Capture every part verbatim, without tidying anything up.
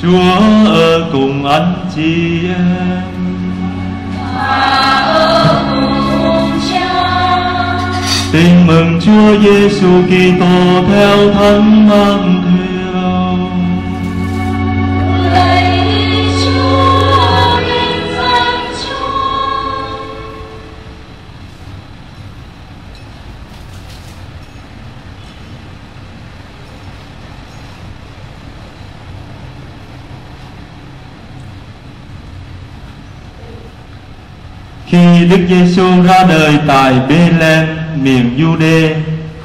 Chúa ở cùng anh chị em và ở cùng Cha. Tin mừng Chúa Giêsu Kitô theo Thánh Matthew. Lạy Chúa, vinh danh Chúa. Khi Đức Giêsu ra đời tại Bê-lêm, miền Giu-đê,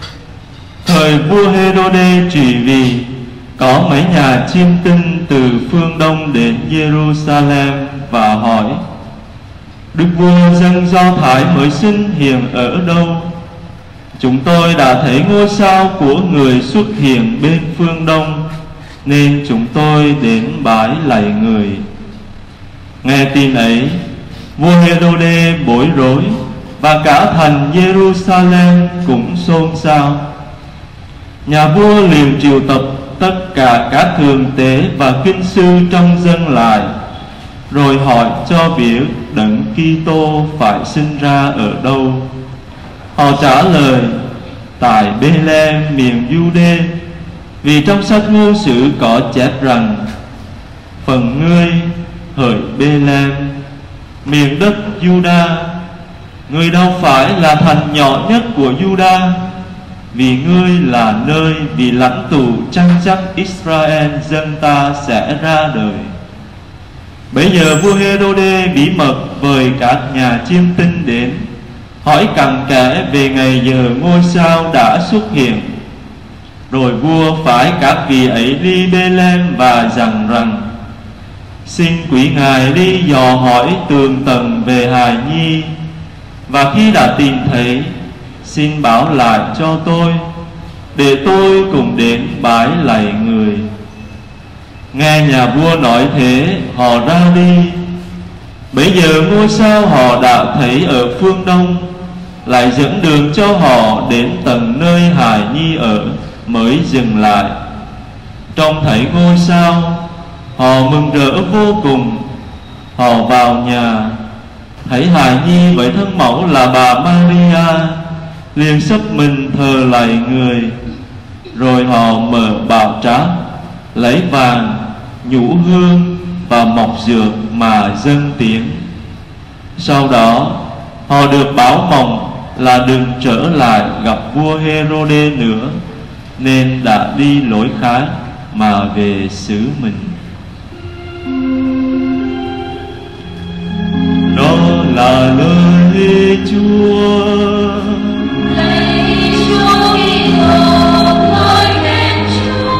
thời vua Hê-rô-đê trị vì, có mấy nhà chiêm tinh từ phương Đông đến Giê-ru-sa-lem và hỏi: Đức vua dân Do Thái mới sinh hiện ở đâu? Chúng tôi đã thấy ngôi sao của người xuất hiện bên phương Đông, nên chúng tôi đến bái lạy người. Nghe tin ấy, vua Hê-rô-đê bối rối, và cả thành Giê-ru-sa-lem cũng xôn xao. Nhà vua liền triệu tập tất cả các thượng tế và kinh sư trong dân lại, rồi hỏi cho biết Đấng Kitô phải sinh ra ở đâu. Họ trả lời: tại Bê-lêm, miền Giu-đê, vì trong sách ngôn sử có chép rằng: phần ngươi hỡi Bê-lêm, miền đất Giu-đa, ngươi đâu phải là thành nhỏ nhất của Giu-đa, vì ngươi là nơi bị lãnh tụ chăn dắt Israel dân ta sẽ ra đời. Bây giờ vua Hê-rô-đê bí mật mời các nhà chiêm tinh đến, hỏi cặn kẽ về ngày giờ ngôi sao đã xuất hiện. Rồi vua phái các vị ấy đi Bê-lêm và dặn rằng: xin quý ngài đi dò hỏi tường tận về hài nhi, và khi đã tìm thấy, xin báo lại cho tôi, để tôi cùng đến bái lạy người. Nghe nhà vua nói thế, họ ra đi. Bấy giờ ngôi sao họ đã thấy ở phương Đông lại dẫn đường cho họ đến tận nơi hài nhi ở, mới dừng lại. Trông thấy ngôi sao, họ mừng rỡ vô cùng. Họ vào nhà, thấy hài nhi với thân mẫu là bà Maria, liền sấp mình thờ lạy người. Rồi họ mở bào tráp, lấy vàng, nhũ hương và mộc dược mà dâng tiếng. Sau đó họ được báo mộng là đừng trở lại gặp vua Hê-rô-đê nữa, nên đã đi lối khác mà về xứ mình. Đó là lời Chúa. Lạy Chúa Kitô, ngợi khen Chúa.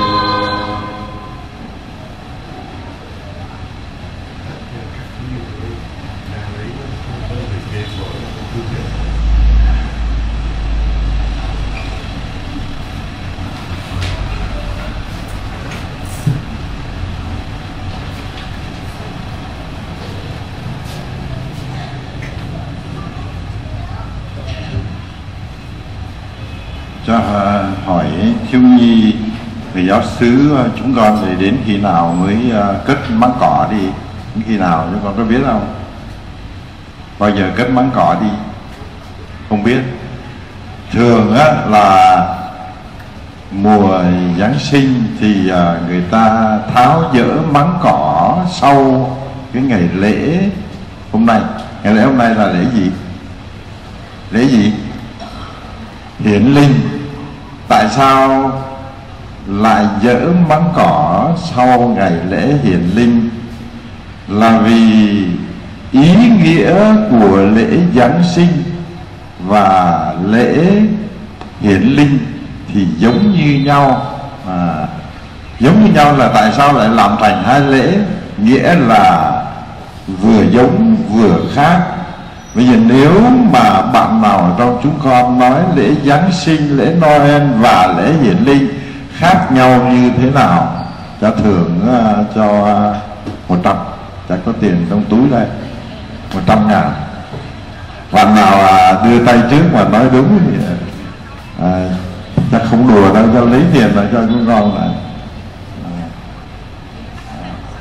Cho hỏi thiếu nhi người giáo xứ chúng con thì đến khi nào mới cất máng cỏ đi, đến khi nào chúng con có biết không? Bao giờ cất máng cỏ đi? Không biết. Thường á, là mùa Giáng sinh thì người ta tháo dỡ máng cỏ sau cái ngày lễ hôm nay. Ngày lễ hôm nay là lễ gì? Lễ gì? Hiển linh. Tại sao lại dỡ máng cỏ sau ngày lễ hiển linh? Là vì ý nghĩa của lễ Giáng sinh và lễ hiển linh thì giống như nhau. à, Giống như nhau là tại sao lại làm thành hai lễ? Nghĩa là vừa giống vừa khác. Bây giờ nếu mà bạn nào trong chúng con nói lễ Giáng sinh, lễ Noel và lễ hiển linh khác nhau như thế nào, cho thưởng uh, cho một trăm, chắc có tiền trong túi đây, một trăm ngàn. Bạn nào uh, đưa tay trước mà nói đúng thì uh, chắc không đùa đâu, cho lấy tiền lại cho chúng con lại.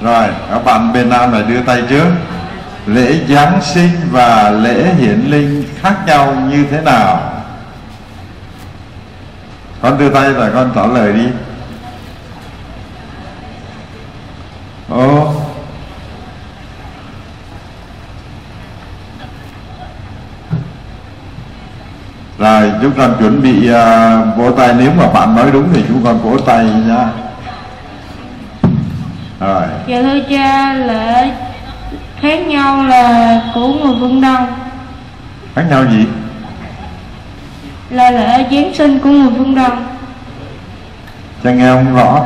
Rồi, các bạn bên Nam lại đưa tay trước. Lễ Giáng sinh và lễ hiển linh khác nhau như thế nào? Con đưa tay rồi con trả lời đi. Ồ, rồi chúng con chuẩn bị uh, vỗ tay. Nếu mà bạn nói đúng thì chúng con vỗ tay nha. Rồi. Dạ thưa cha, lễ khác nhau là của người phương Đông. Khác nhau gì? Là lễ Giáng sinh của người phương Đông. Cha nghe không rõ.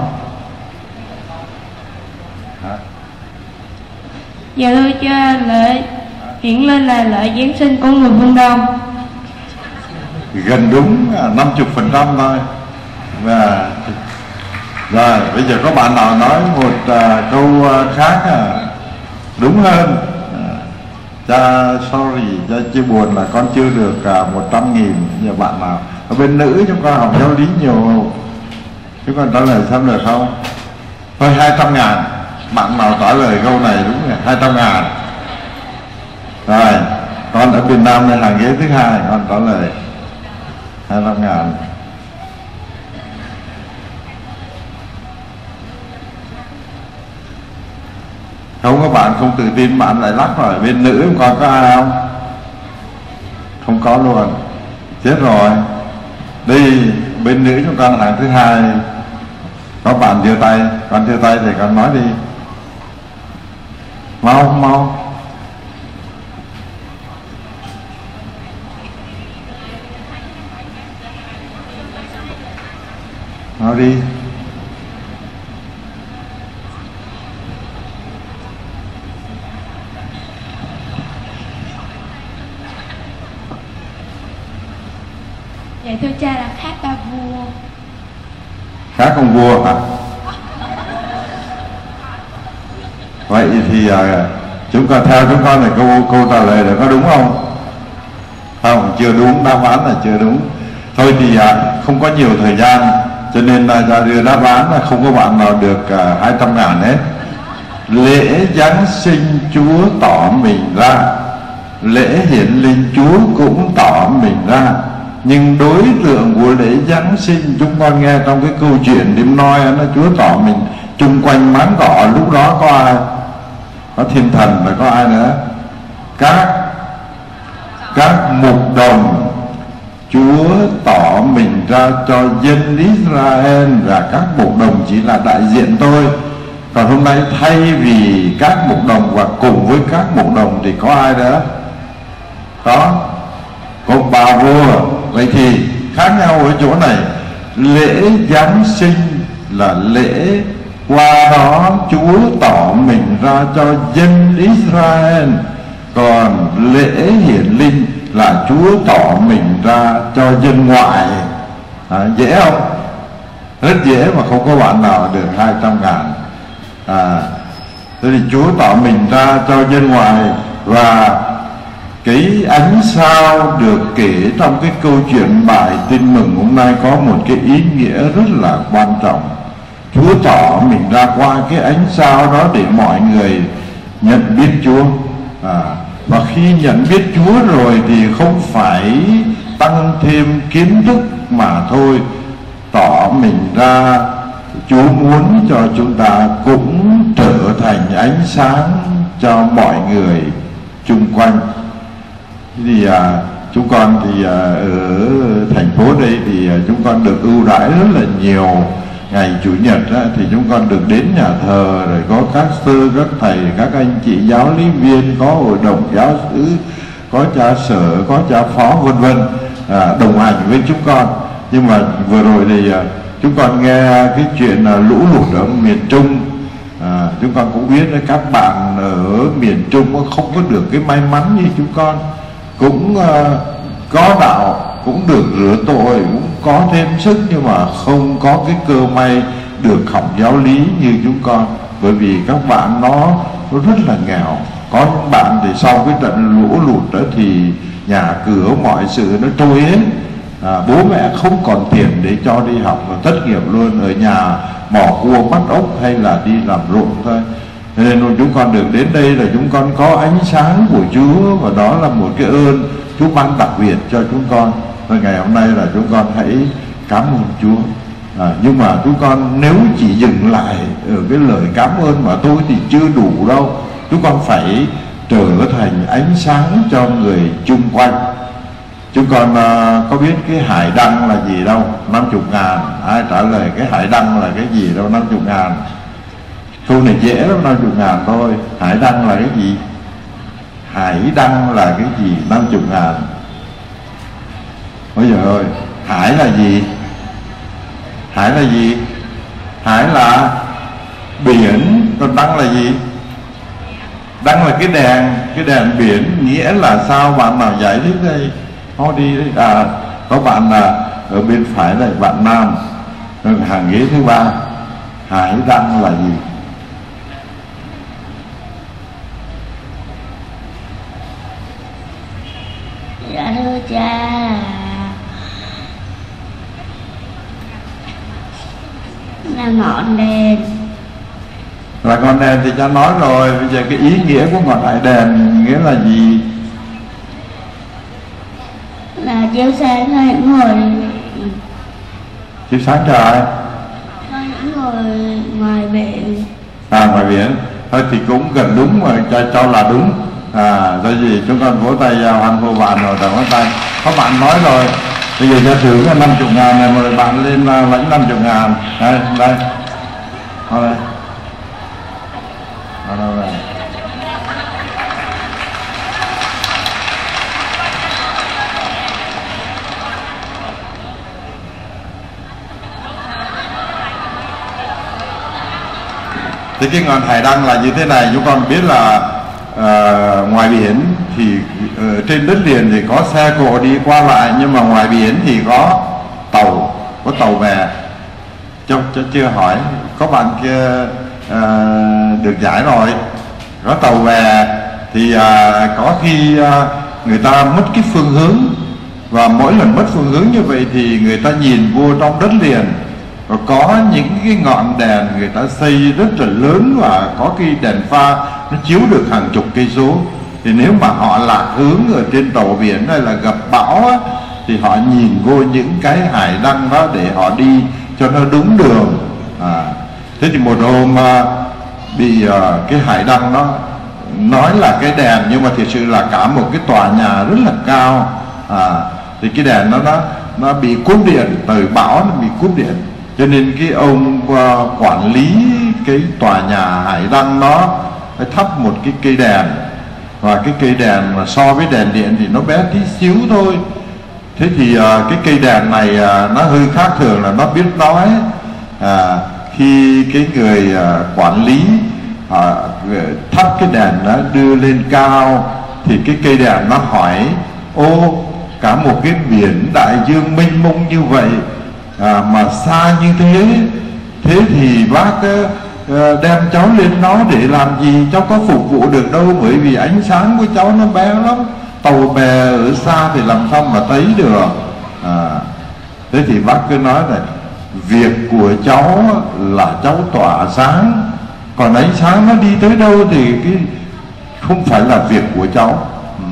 Hả? Dạ thưa cha, lễ hiển linh là lễ Giáng sinh của người phương Đông. Gần đúng năm mươi phần trăm thôi. Và rồi bây giờ có bạn nào nói một uh, câu uh, khác à, đúng hơn. uh, Cha sorry, cha chia buồn là con chưa được uh, một trăm nghìn. Giờ bạn nào ở bên nữ chúng con học giáo lý nhiều, chúng con trả lời xem được không? Thôi hai trăm ngàn. Bạn nào trả lời câu này đúng rồi, hai trăm ngàn. Rồi con ở Việt Nam này hàng ghế thứ hai, con trả lời hai trăm ngàn. Không có bạn không tự tin bạn lại lắc rồi. Bên nữ còn có ai không? Không có luôn. Chết rồi. Đi bên nữ chúng con hàng thứ hai. Có bạn giơ tay. Con giơ tay thì con nói đi. Mau mau. Nói đi. Dạ thưa cha là khác ba vua. Khác ông vua hả? Vậy thì uh, chúng con theo chúng con là câu câu trả lời được có đúng không? Không, chưa đúng, đáp án là chưa đúng. Thôi thì uh, không có nhiều thời gian cho nên là uh, đưa đáp án là không có bạn nào được uh, hai trăm ngàn hết. Lễ Giáng sinh Chúa tỏ mình ra, lễ hiển linh Chúa cũng tỏ mình ra. Nhưng đối tượng của lễ Giáng sinh chúng con nghe trong cái câu chuyện đêm noi nó Chúa tỏ mình chung quanh máng cỏ. Lúc đó có ai? Có thiên thần và có ai nữa? Các các mục đồng. Chúa tỏ mình ra cho dân Israel, và các mục đồng chỉ là đại diện thôi. Còn hôm nay thay vì các mục đồng và cùng với các mục đồng thì có ai nữa? Có có bà vua. Vậy thì khác nhau ở chỗ này. Lễ Giáng sinh là lễ qua đó Chúa tỏ mình ra cho dân Israel. Còn lễ hiển linh là Chúa tỏ mình ra cho dân ngoại. à, Dễ không? Rất dễ mà không có bạn nào được hai trăm ngàn. à, Thế thì Chúa tỏ mình ra cho dân ngoại. Và cái ánh sao được kể trong cái câu chuyện bài tin mừng hôm nay có một cái ý nghĩa rất là quan trọng. Chúa tỏ mình ra qua cái ánh sao đó để mọi người nhận biết Chúa. à, Và khi nhận biết Chúa rồi thì không phải tăng thêm kiến thức mà thôi. Tỏ mình ra, Chúa muốn cho chúng ta cũng trở thành ánh sáng cho mọi người chung quanh. Thì à, chúng con thì à, ở thành phố đây thì à, chúng con được ưu đãi rất là nhiều. Ngày Chủ nhật á, thì chúng con được đến nhà thờ, rồi có các sư, các thầy, các anh chị giáo lý viên, có hội đồng giáo xứ, có cha sở, có cha phó vân vân à, đồng hành với chúng con. Nhưng mà vừa rồi thì à, chúng con nghe cái chuyện à, lũ lụt ở miền Trung. à, Chúng con cũng biết là các bạn ở miền Trung không có được cái may mắn như chúng con. Cũng uh, có đạo, cũng được rửa tội, cũng có thêm sức, nhưng mà không có cái cơ may được học giáo lý như chúng con. Bởi vì các bạn nó, nó rất là nghèo. Có những bạn thì sau cái trận lũ lụt đó thì nhà cửa mọi sự nó trôi hết. à, Bố mẹ không còn tiền để cho đi học, và thất nghiệp luôn, ở nhà mò cua bắt ốc hay là đi làm ruộng thôi. Nên chúng con được đến đây là chúng con có ánh sáng của Chúa, và đó là một cái ơn Chúa ban đặc biệt cho chúng con. Và ngày hôm nay là chúng con hãy cảm ơn Chúa. À, nhưng mà chúng con nếu chỉ dừng lại ở cái lời cảm ơn mà thôi thì chưa đủ đâu. Chúng con phải trở thành ánh sáng cho người chung quanh. Chúng con uh, có biết cái hải đăng là gì đâu? Năm chục ngàn. Ai trả lời cái hải đăng là cái gì đâu? Năm chục ngàn. Câu này dễ lắm, năm chục ngàn thôi. Hải đăng là cái gì? Hải đăng là cái gì? Năm chục ngàn. Ôi giời ơi, hải là gì? Hải là gì? Hải là biển. Còn đăng là gì? Đăng là cái đèn. Cái đèn biển. Nghĩa là sao? Bạn nào giải thích đây? Họ đi đấy. À, có bạn là ở bên phải này, bạn nam, hàng ghế thứ ba. Hải đăng là gì? Dạ thưa cha, là ngọn đèn. Là ngọn đèn thì cha nói rồi. Bây giờ cái ý nghĩa của ngọn đại đèn nghĩa là gì? Là chiếu sáng cho những người, Chiếu sáng cho ai? cho những người ngoài biển. À, ngoài biển. Thôi thì cũng gần đúng mà, cho, cho là đúng. À, do gì chúng con vỗ tay vào hoan hô bạn rồi, đồng ngón tay. Có bạn nói rồi. Bây giờ cha thưởng là năm chục ngàn này, mời bạn lên lãnh năm chục ngàn. Đây, đây. Ở đây. Ở đâu đây? Thì cái ngọn hải đăng là như thế này. Chúng con biết là uh, ngoài biển thì uh, trên đất liền thì có xe cộ đi qua lại, nhưng mà ngoài biển thì có tàu, có tàu bè. Cho, cho chưa hỏi, có bạn kia uh, được giải rồi. Có tàu bè thì uh, có khi uh, người ta mất cái phương hướng, và mỗi lần mất phương hướng như vậy thì người ta nhìn vô trong đất liền. Và có những cái ngọn đèn người ta xây rất là lớn, và có cái đèn pha nó chiếu được hàng chục cây số. Thì nếu mà họ lạc hướng ở trên tàu biển hay là gặp bão á, thì họ nhìn vô những cái hải đăng đó để họ đi cho nó đúng đường. À, thế thì một hôm à, bị à, cái hải đăng nó nói là cái đèn, nhưng mà thực sự là cả một cái tòa nhà rất là cao. À, thì cái đèn nó nó nó bị cúp điện, từ bão nó bị cúp điện. Cho nên cái ông uh, quản lý cái tòa nhà hải đăng nó thắp một cái cây đèn, và cái cây đèn mà so với đèn điện thì nó bé tí xíu thôi. Thế thì uh, cái cây đèn này uh, nó hơi khác thường là nó biết nói. À, khi cái người uh, quản lý uh, thắp cái đèn nó đưa lên cao, thì cái cây đèn nó hỏi: ô, cả một cái biển đại dương mênh mông như vậy, À, mà xa như thế, thế thì bác uh, đem cháu lên nó để làm gì? Cháu có phục vụ được đâu, bởi vì ánh sáng của cháu nó bé lắm. Tàu bè ở xa thì làm sao mà thấy được. À, thế thì bác cứ nói này: việc của cháu là cháu tỏa sáng, còn ánh sáng nó đi tới đâu thì cái không phải là việc của cháu. Ừ.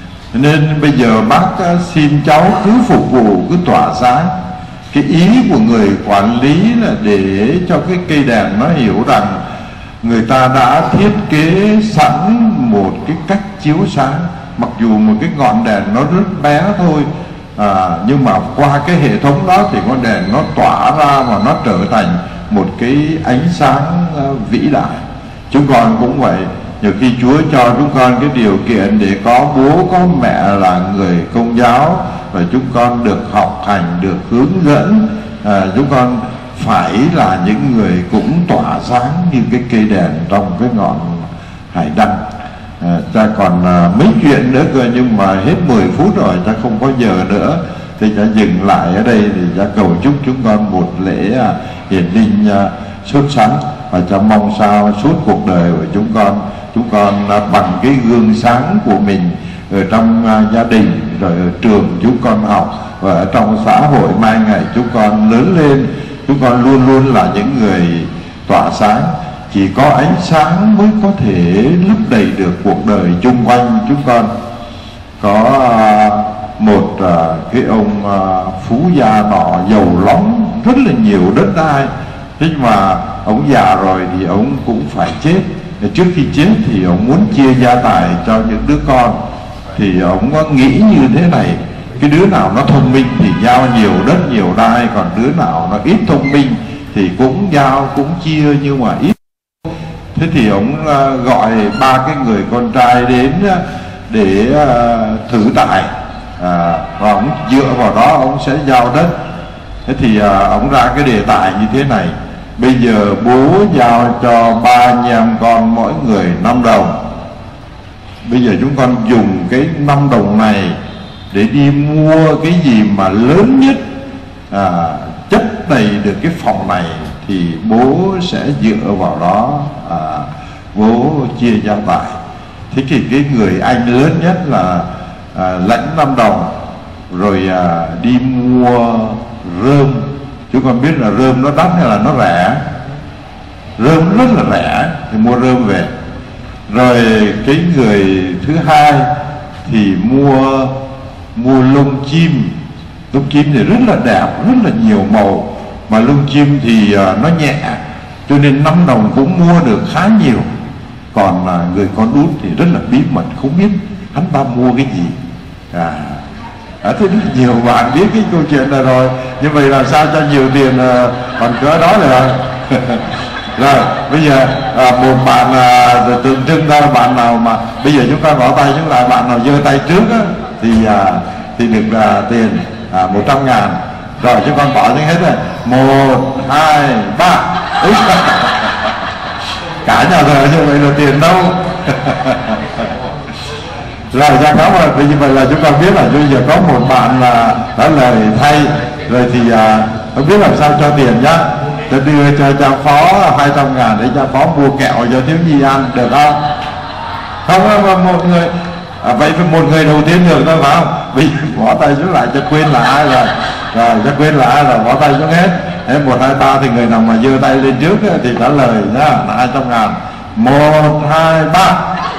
Nên bây giờ bác xin cháu cứ phục vụ, cứ tỏa sáng. Cái ý của người quản lý là để cho cái cây đèn nó hiểu rằng người ta đã thiết kế sẵn một cái cách chiếu sáng. Mặc dù một cái ngọn đèn nó rất bé thôi, à, nhưng mà qua cái hệ thống đó thì con đèn nó tỏa ra và nó trở thành một cái ánh sáng uh, vĩ đại. Chúng con cũng vậy. Nhiều khi Chúa cho chúng con cái điều kiện để có bố có mẹ là người Công giáo, và chúng con được học hành, được hướng dẫn. à, Chúng con phải là những người cũng tỏa sáng như cái cây đèn trong cái ngọn hải đăng. à, Ta còn à, mấy chuyện nữa cơ, nhưng mà hết mười phút rồi, ta không có giờ nữa. Thì ta dừng lại ở đây thì ta cầu chúc chúng con một lễ à, hiển linh à, xuất sắc. Và cha mong sao suốt cuộc đời của chúng con, chúng con à, bằng cái gương sáng của mình ở trong uh, gia đình, rồi ở trường chúng con học, và ở trong xã hội mai ngày chúng con lớn lên, chúng con luôn luôn là những người tỏa sáng. chỉ có ánh sáng mới có thể lấp đầy được cuộc đời chung quanh chúng con. Có một cái ông phú gia nọ giàu lắm, rất là nhiều đất đai, thế nhưng mà ông già rồi thì ông cũng phải chết. Trước khi chết thì ông muốn chia gia tài cho những đứa con, thì ông có nghĩ như thế này: cái đứa nào nó thông minh thì giao nhiều đất nhiều đai, còn đứa nào nó ít thông minh thì cũng giao cũng chia nhưng mà ít. Thế thì ông gọi ba cái người con trai đến để thử tài, à, và ông dựa vào đó ông sẽ giao đất. Thế thì à, ông ra cái đề tài như thế này: bây giờ bố giao cho ba anh em con mỗi người năm đồng. Bây giờ chúng con dùng cái năm đồng này để đi mua cái gì mà lớn nhất, à, chất đầy được cái phòng này, thì bố sẽ dựa vào đó à, bố chia gia tài. Thế thì cái người anh lớn nhất là à, lãnh năm đồng, rồi à, đi mua rơm. Chúng con biết là rơm nó đắt hay là nó rẻ? Rơm rất là rẻ, thì mua rơm về. Rồi cái người thứ hai thì mua mua lông chim. Lông chim thì rất là đẹp, rất là nhiều màu, mà lông chim thì uh, nó nhẹ, cho nên năm đồng cũng mua được khá nhiều. Còn uh, người con út thì rất là bí mật, không biết hắn ta mua cái gì. À, à thế rất nhiều bạn biết cái câu chuyện này rồi. Như vậy làm sao cho nhiều tiền uh, còn cỡ đó được. Rồi bây giờ à, một bạn à, tượng trưng ra bạn nào mà bây giờ chúng ta gõ tay chúng lại, bạn nào giơ tay trước á, thì à, thì được à, tiền à, một trăm ngàn. Rồi chúng con bỏ xuống hết rồi. Một, hai, ba. Cả nhà thờ như vậy là tiền đâu. Rồi ra có rồi, vì như vậy là chúng con biết là bây giờ có một bạn là đã lời thay rồi, thì à, không biết làm sao cho tiền nhá. Tôi đưa cho cha phó hai trăm ngàn để cha phó mua kẹo cho thiếu nhi ăn, được không? Không, một người à, vậy phải một người đầu tiên được thôi phải không? Vì bỏ tay xuống lại cho quên là ai rồi. Rồi cho quên là ai rồi, bỏ tay xuống hết. Thế một, hai, ba thì người nào mà giơ tay lên trước thì trả lời nhá, là hai trăm ngàn. Một, hai, ba.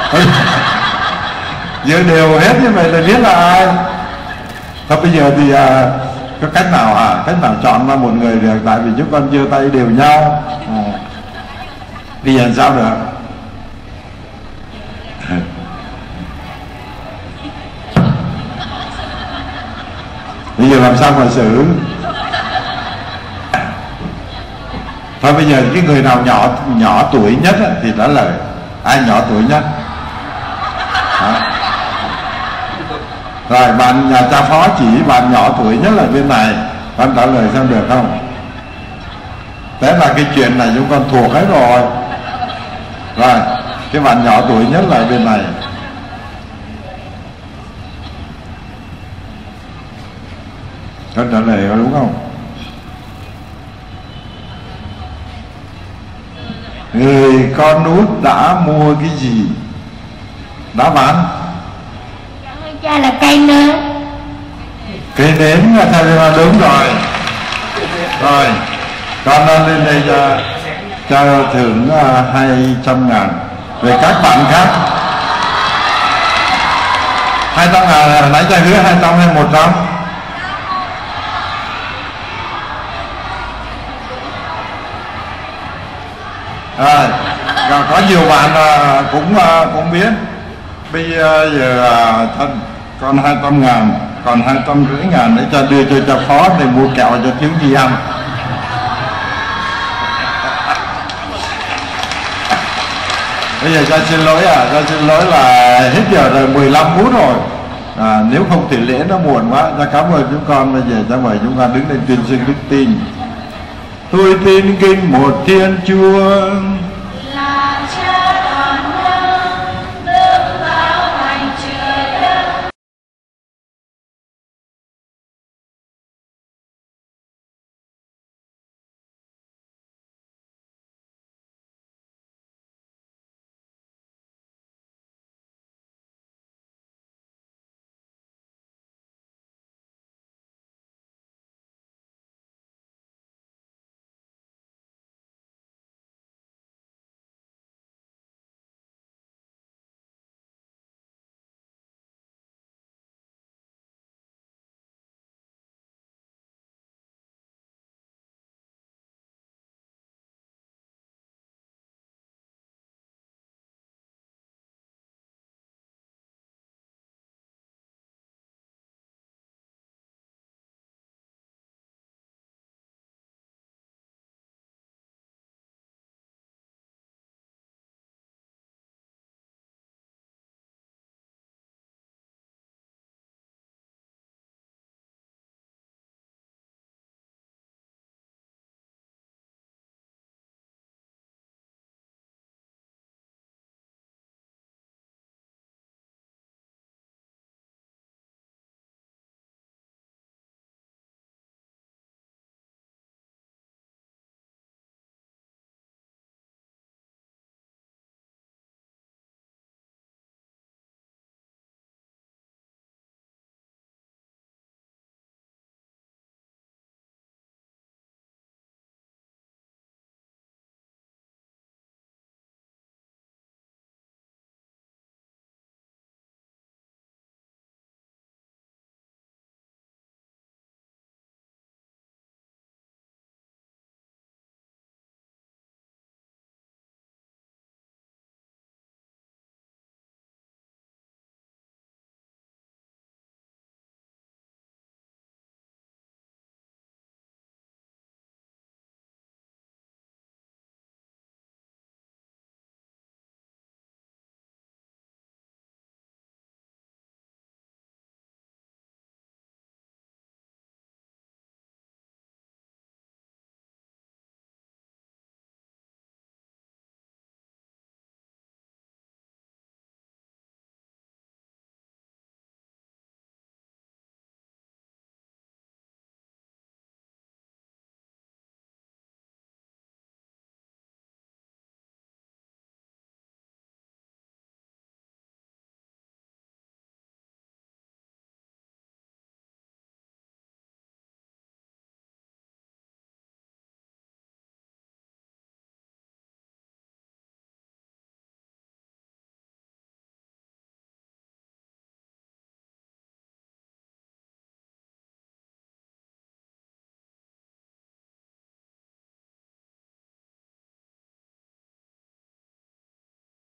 Giơ đều hết như vậy là biết là ai. Thôi bây giờ thì à, có cách nào à? Cách nào chọn ra một người được? Tại vì chúng con giơ tay đều nhau. À, bây giờ sao được? Bây giờ làm sao mà xử? Thôi bây giờ cái người nào nhỏ nhỏ tuổi nhất á, thì trả lời. Ai nhỏ tuổi nhất? À. Rồi bạn nhà cha phó chỉ bạn nhỏ tuổi nhất là bên này, bạn trả lời xem được không? Thế là cái chuyện này chúng con thuộc hết rồi. Rồi cái bạn nhỏ tuổi nhất là bên này. Con trả lời có đúng không? Người con út đã mua cái gì? Đã bán? Cha là cây nến. Cây nến là thầy là đúng rồi. Rồi con lên đây cho cho thưởng uh, hai trăm ngàn. Về các bạn khác hai trăm ngàn, nãy cha hứa hai trăm hay một trăm? Rồi có nhiều bạn uh, cũng uh, cũng biết. Bây giờ uh, thân còn hai trăm ngàn, còn hai trăm rưỡi ngàn để cho đưa cho cha phó để mua kẹo cho thiếu nhi ăn. Bây giờ cha xin lỗi à, cha xin lỗi là hết giờ rồi, mười lăm phút rồi. À, nếu không thì lễ nó muộn quá. Cha cảm ơn chúng con. Bây giờ cha mời chúng ta đứng lên tuyên xưng đức tin. Tôi tin kinh một Thiên Chúa,